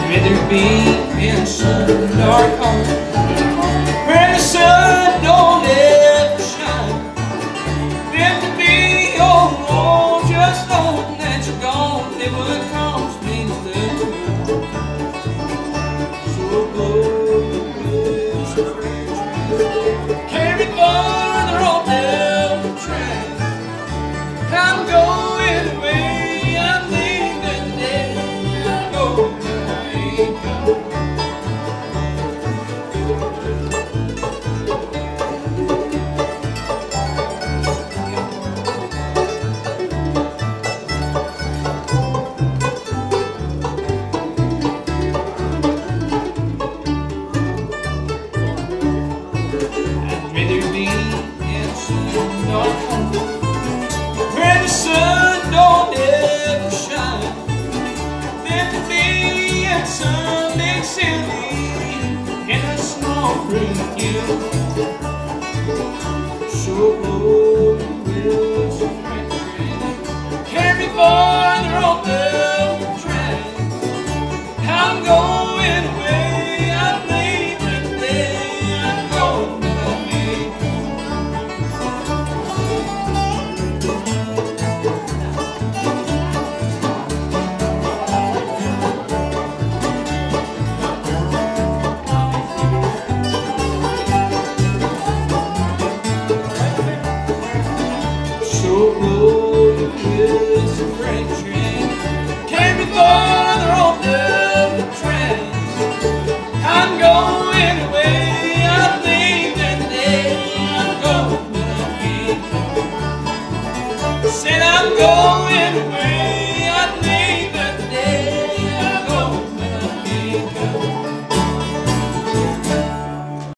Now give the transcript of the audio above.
rather be in some dark hole where the sun don't ever shine than to be all alone, just knowing that you're gone never comes means the world. So blow the whistle, carry farther on down the track. I'm going away, I'm leaving there, I'm going I'd rather be in some dark hole where the sun don't ever shine than to be in some big city in a small room hill. So blow the whistle, carry farther on down the track. I'm going away, I'm leaving there, I'm going away. So blow the whistle, freight train, carry farther on down the track. I'm going away, I'm leaving there, I'm going away. Said I'm going away.